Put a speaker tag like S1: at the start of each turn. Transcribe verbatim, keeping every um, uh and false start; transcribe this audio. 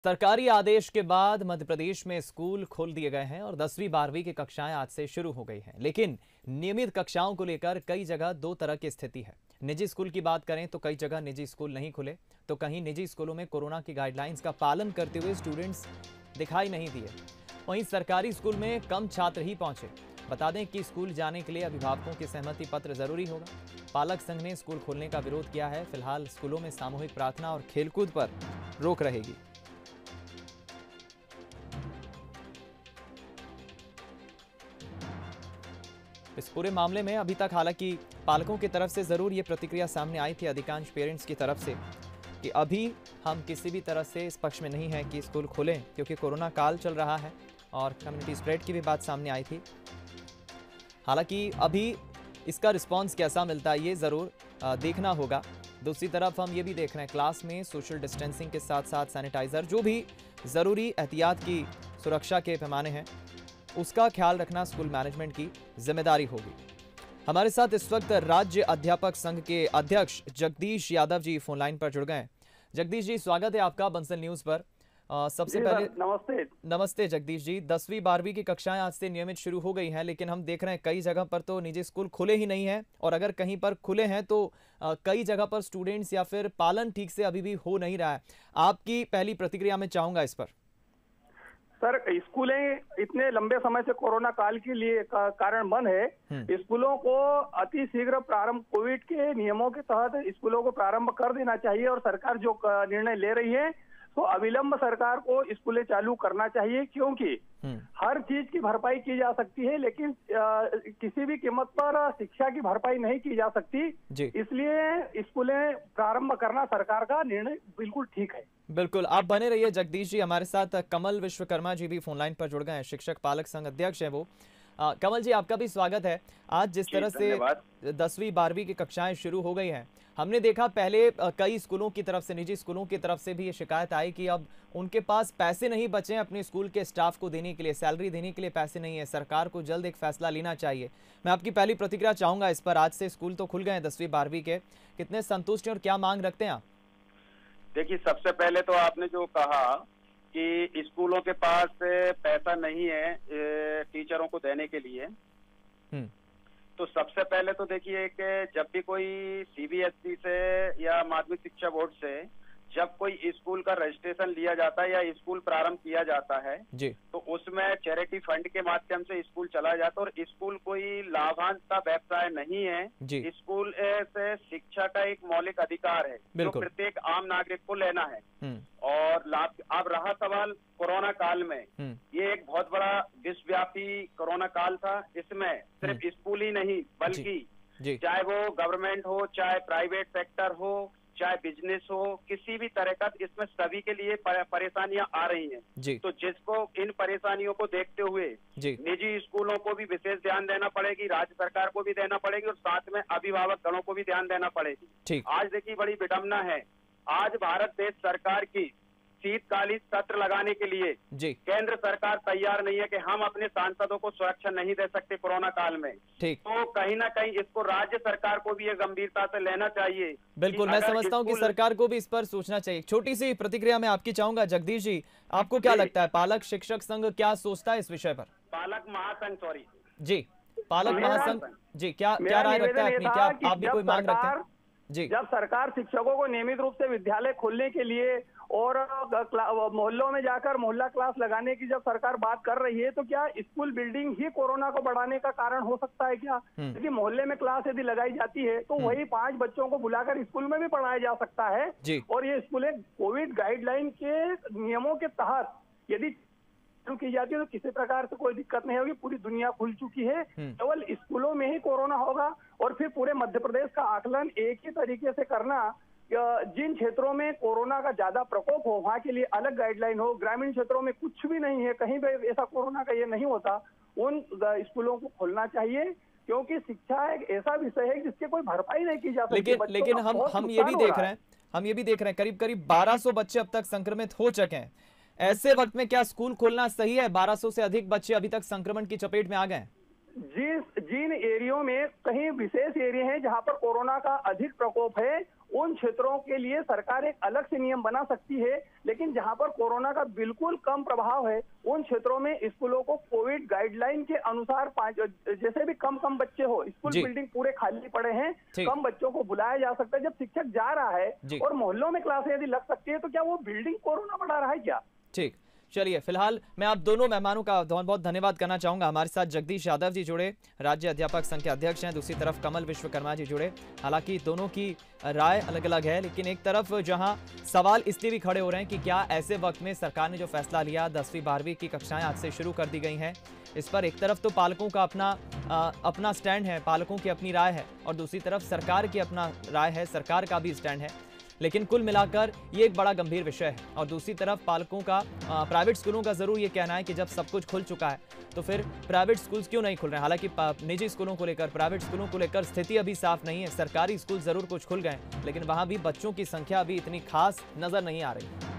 S1: सरकारी आदेश के बाद मध्य प्रदेश में स्कूल खोल दिए गए हैं और दसवीं बारहवीं की कक्षाएं आज से शुरू हो गई हैं। लेकिन नियमित कक्षाओं को लेकर कई जगह दो तरह की स्थिति है। निजी स्कूल की बात करें तो कई जगह निजी स्कूल नहीं खुले, तो कहीं निजी स्कूलों में कोरोना की गाइडलाइंस का पालन करते हुए स्टूडेंट्स दिखाई नहीं दिए। वहीं सरकारी स्कूल में कम छात्र ही पहुंचे। बता दें कि स्कूल जाने के लिए अभिभावकों की सहमति पत्र जरूरी होगा। पालक संघ ने स्कूल खोलने का विरोध किया है। फिलहाल स्कूलों में सामूहिक प्रार्थना और खेलकूद पर रोक रहेगी। इस पूरे मामले में अभी तक हालांकि पालकों की तरफ से जरूर ये प्रतिक्रिया सामने आई थी, अधिकांश पेरेंट्स की तरफ से, कि अभी हम किसी भी तरह से इस पक्ष में नहीं है कि स्कूल खोलें, क्योंकि कोरोना काल चल रहा है और कम्युनिटी स्प्रेड की भी बात सामने आई थी। हालांकि अभी इसका रिस्पांस कैसा मिलता है ये ज़रूर देखना होगा। दूसरी तरफ हम ये भी देख रहे हैं क्लास में सोशल डिस्टेंसिंग के साथ साथ सैनिटाइज़र, जो भी ज़रूरी एहतियात की सुरक्षा के पैमाने हैं, उसका ख्याल रखना स्कूल मैनेजमेंट की जिम्मेदारी होगी। हमारे साथ इस वक्त राज्य अध्यापक संघ के अध्यक्ष जगदीश यादव जी फोन लाइन पर जुड़ गए हैं। जगदीश जी, स्वागत है आपका बंसल न्यूज़ पर। आ, सबसे पहले
S2: नमस्ते
S1: नमस्ते जगदीश जी। दसवीं बारहवीं की कक्षाएं आज से नियमित शुरू हो गई हैं, लेकिन हम देख रहे हैं कई जगह पर तो निजी स्कूल खुले ही नहीं हैं, और अगर कहीं पर खुले हैं तो आ, कई जगह पर स्टूडेंट्स या फिर पालन ठीक से अभी भी हो नहीं रहा है। आपकी पहली प्रतिक्रिया मैं चाहूंगा इस पर।
S2: सर, स्कूलें इतने लंबे समय से कोरोना काल के लिए का, कारण बंद है। स्कूलों को अति शीघ्र प्रारंभ, कोविड के नियमों के तहत स्कूलों को प्रारंभ कर देना चाहिए, और सरकार जो निर्णय ले रही है तो अविलंब सरकार को स्कूलें चालू करना चाहिए, क्योंकि हर चीज की भरपाई की जा सकती है, लेकिन आ, किसी भी कीमत पर शिक्षा की भरपाई नहीं की जा सकती। इसलिए स्कूलें प्रारंभ करना सरकार का निर्णय बिल्कुल ठीक है।
S1: बिल्कुल, आप बने रहिए जगदीश जी। हमारे साथ कमल विश्वकर्मा जी भी फोन लाइन पर जुड़ गए हैं, शिक्षक पालक संघ अध्यक्ष है वो। आ, कमल जी, आपका भी स्वागत है। आज जिस तरह से दसवीं बारहवीं की कक्षाएं शुरू हो गई हैं, हमने देखा पहले कई स्कूलों की तरफ से, निजी स्कूलों की तरफ से भी ये शिकायत आई कि अब उनके पास पैसे नहीं बचे अपने स्कूल के स्टाफ को देने के लिए, सैलरी देने के लिए पैसे नहीं है। सरकार को जल्द एक फैसला लेना चाहिए। मैं आपकी पहली प्रतिक्रिया चाहूंगा इस पर। आज से स्कूल तो खुल गए हैं दसवीं बारहवीं के, कितने संतुष्ट हैं और क्या मांग रखते हैं आप?
S3: देखिए, सबसे पहले तो आपने जो कहा कि स्कूलों के पास पैसा नहीं है टीचरों को देने के लिए, तो सबसे पहले तो देखिए कि जब भी कोई सीबीएसई से या माध्यमिक शिक्षा बोर्ड से जब कोई स्कूल का रजिस्ट्रेशन लिया जाता है या स्कूल प्रारंभ किया जाता है
S1: जी,
S3: तो उसमें चैरिटी फंड के माध्यम से स्कूल चला जाता है, और स्कूल कोई लाभांश का व्यवसाय नहीं है। स्कूल से शिक्षा का एक मौलिक अधिकार है जो प्रत्येक आम नागरिक को लेना है। और लाभ, अब रहा सवाल कोरोना काल में, ये एक बहुत बड़ा विश्वव्यापी कोरोना काल था। इसमें सिर्फ स्कूल ही नहीं बल्कि चाहे वो गवर्नमेंट हो, चाहे प्राइवेट सेक्टर हो, चाहे बिजनेस हो, किसी भी तरह का, इसमें सभी के लिए परेशानियां आ रही हैं। तो जिसको इन परेशानियों को देखते हुए निजी स्कूलों को भी विशेष ध्यान देना पड़ेगी, राज्य सरकार को भी देना पड़ेगी, और साथ में अभिभावक गणों को भी ध्यान देना पड़ेगी। आज देखिए बड़ी विडंबना है, आज भारत देश सरकार की शीतकालीन सत्र लगाने के लिए जी केंद्र सरकार तैयार नहीं है कि हम अपने सांसदों को सुरक्षा नहीं दे सकते कोरोना काल में। तो कहीं ना कहीं इसको राज्य सरकार को भी ये गंभीरता से लेना चाहिए।
S1: बिल्कुल, मैं समझता हूं कि सरकार को भी इस पर सोचना चाहिए। छोटी सी प्रतिक्रिया मैं आपकी चाहूंगा जगदीश जी, आपको क्या लगता है, पालक शिक्षक संघ क्या सोचता है इस विषय पर?
S3: पालक महासंघ सॉरी
S1: जी पालक महासंघ जी क्या क्या राय रखता है अपनी? क्या आप भी कोई मांग रखते हैं? जी,
S2: जब सरकार शिक्षकों को नियमित रूप से विद्यालय खोलने के लिए और मोहल्लों में जाकर मोहल्ला क्लास लगाने की जब सरकार बात कर रही है, तो क्या स्कूल बिल्डिंग ही कोरोना को बढ़ाने का कारण हो सकता है क्या? क्योंकि मोहल्ले में क्लास यदि लगाई जाती है तो वही पांच बच्चों को बुलाकर स्कूल में भी पढ़ाया जा सकता है, और ये स्कूलें कोविड गाइडलाइन के नियमों के तहत यदि शुरू की जाती है तो किसी प्रकार से कोई दिक्कत नहीं होगी। पूरी दुनिया खुल चुकी है, केवल स्कूलों में ही कोरोना होगा। और फिर पूरे मध्य प्रदेश का आकलन एक ही तरीके से करना, जिन क्षेत्रों में कोरोना का ज्यादा प्रकोप हो वहां के लिए अलग गाइडलाइन हो, ग्रामीण क्षेत्रों में कुछ भी नहीं है, कहीं भी ऐसा कोरोना का ये नहीं होता, उन स्कूलों को खोलना चाहिए, क्योंकि शिक्षा एक ऐसा विषय है जिसके कोई भरपाई नहीं की जा सकती।
S1: लेकिन लेकिन हम हम ये भी देख रहे हैं हम ये भी देख रहे हैं करीब करीब बारह सौ बच्चे अब तक संक्रमित हो चुके हैं। ऐसे वक्त में क्या स्कूल खोलना सही है? बारह सौ से अधिक बच्चे अभी तक संक्रमण की चपेट में आ गए हैं।
S2: जिस जिन एरियो में कहीं विशेष एरिया हैं जहां पर कोरोना का अधिक प्रकोप है, उन क्षेत्रों के लिए सरकार एक अलग से नियम बना सकती है। लेकिन जहां पर कोरोना का बिल्कुल कम प्रभाव है, उन क्षेत्रों में स्कूलों को कोविड गाइडलाइन के अनुसार पांच जैसे भी कम कम बच्चे हो, स्कूल बिल्डिंग पूरे खाली पड़े हैं, कम बच्चों को बुलाया जा सकता है। जब शिक्षक जा रहा है और मोहल्लों में क्लासें यदि लग सकती है तो क्या वो बिल्डिंग कोरोना बढ़ा रहा है क्या?
S1: ठीक, चलिए फिलहाल मैं आप दोनों मेहमानों का बहुत बहुत धन्यवाद करना चाहूंगा। हमारे साथ जगदीश यादव जी जुड़े, राज्य अध्यापक संघ के अध्यक्ष हैं, दूसरी तरफ कमल विश्वकर्मा जी जुड़े। हालांकि दोनों की राय अलग अलग है, लेकिन एक तरफ जहां सवाल इसलिए भी खड़े हो रहे हैं कि क्या ऐसे वक्त में सरकार ने जो फैसला लिया, दसवीं बारहवीं की कक्षाएं आज से शुरू कर दी गई हैं, इस पर एक तरफ तो पालकों का अपना आ, अपना स्टैंड है, पालकों की अपनी राय है, और दूसरी तरफ सरकार की अपना राय है, सरकार का भी स्टैंड है। लेकिन कुल मिलाकर ये एक बड़ा गंभीर विषय है। और दूसरी तरफ पालकों का, प्राइवेट स्कूलों का जरूर ये कहना है कि जब सब कुछ खुल चुका है तो फिर प्राइवेट स्कूल्स क्यों नहीं खुल रहे हैं। हालांकि निजी स्कूलों को लेकर, प्राइवेट स्कूलों को लेकर स्थिति अभी साफ नहीं है। सरकारी स्कूल जरूर कुछ खुल गए, लेकिन वहां भी बच्चों की संख्या अभी इतनी खास नजर नहीं आ रही।